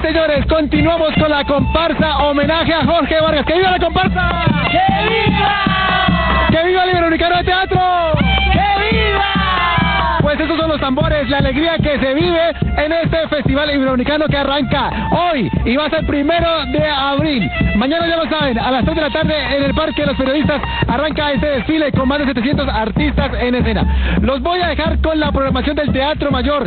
señores, continuamos con la comparsa homenaje a Jorge Vargas. ¡Que viva la comparsa! ¡Que viva! ¡Que viva el Iberoamericano de Teatro! ¡Que viva! Pues esos son los tambores, la alegría que se vive en este Festival Iberoamericano que arranca hoy y va a ser 1 de abril. Mañana ya lo saben, a las 3 de la tarde en el Parque de los Periodistas arranca este desfile con más de 700 artistas en escena. Los voy a dejar con la programación del Teatro Mayor.